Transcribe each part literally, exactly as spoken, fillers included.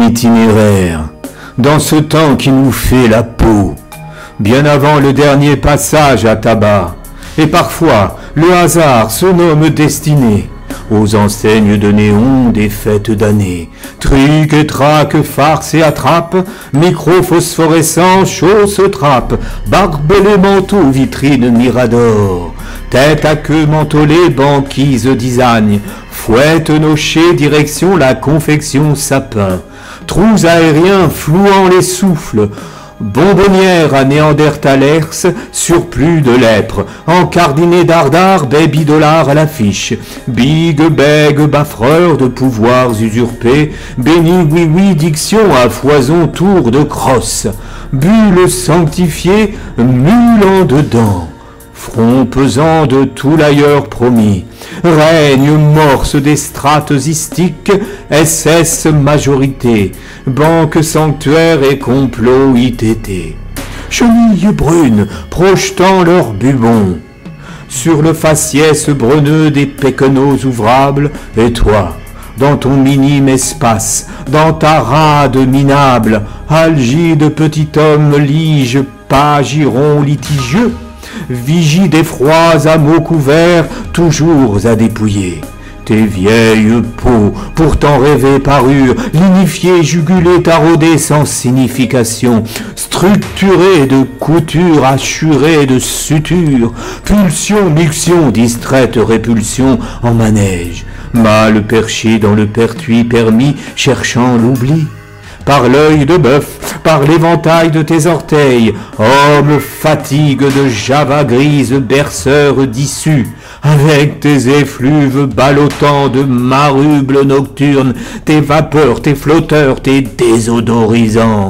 itinéraire, dans ce temps qui nous fait la peau, bien avant le dernier passage à tabac, et parfois le hasard se nomme destinée, aux enseignes de néon des fêtes d'année, trucs et traques, farces et attrapes, micro phosphorescents, chausses trappes, barbelés manteaux, vitrines mirador, tête à queue mentholée, banquise design, fouette nochée, direction la confection sapin, trous aériens flouant les souffles, bonbonnière à néandertalers, surplus de lèpre, encardiné dardard, baby dollar à l'affiche, big beg baffreur de pouvoirs usurpés, béni oui oui diction à foison tour de crosse, bulle sanctifiée, mule en dedans, front pesant de tout l'ailleurs promis, règne morse des strates istiques, S S majorité, banque sanctuaire et complot I T T, chenilles brunes projetant leurs bubons sur le faciès bruneux des péquenots ouvrables, et toi, dans ton minime espace, dans ta rade minable, algide petit homme lige, pas giron litigieux, vigie des froids à mots couverts, toujours à dépouiller. Tes vieilles peaux, pourtant rêvées parures, lignifiées, jugulées, taraudées sans signification, structurées de coutures, assurées de sutures, pulsion, miction, distraite répulsion en manège, mal perché dans le pertuis permis, cherchant l'oubli. Par l'œil de bœuf, par l'éventail de tes orteils, homme fatigue de java grise, berceur d'issue, avec tes effluves ballottant de marubles nocturnes, tes vapeurs, tes flotteurs, tes désodorisants,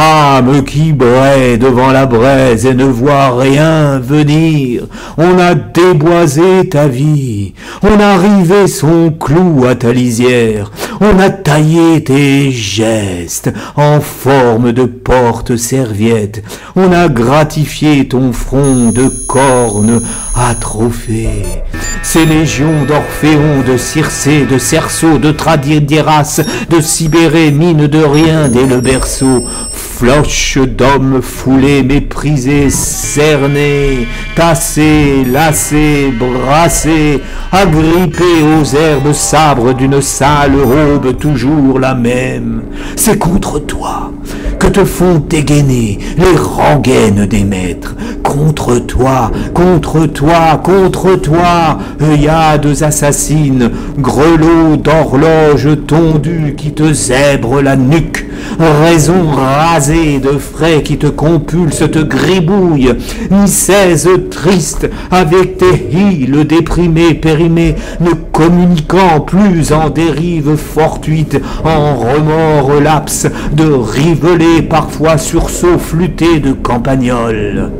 âme qui braie devant la braise et ne voit rien venir. On a déboisé ta vie, on a rivé son clou à ta lisière, on a taillé tes gestes en forme de porte-serviette, on a gratifié ton front de cornes atrophées. Ces légions d'Orphéon, de Circé, de Cerceau, de Tradidéras, de Sibérée, mine de rien dès le berceau, floches d'hommes foulés, méprisés, cernés, tassés, lassés, brassés, agrippés aux herbes sabres d'une sale robe toujours la même. C'est contre toi que te font dégainer les rengaines des maîtres. Contre toi, contre toi, contre toi, œillades assassines, grelots d'horloges tondues qui te zèbrent la nuque, raison rasée de frais qui te compulsent, te gribouillent, nicèse triste avec tes hiles déprimées, périmées, ne communiquant plus en dérive fortuite, en remords laps de rivelets, parfois sursauts flûtés de campagnols.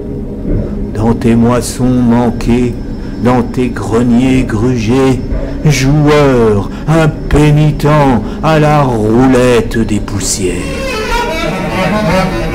Dans tes moissons manquées, dans tes greniers grugés, joueur impénitent à la roulette des poussières.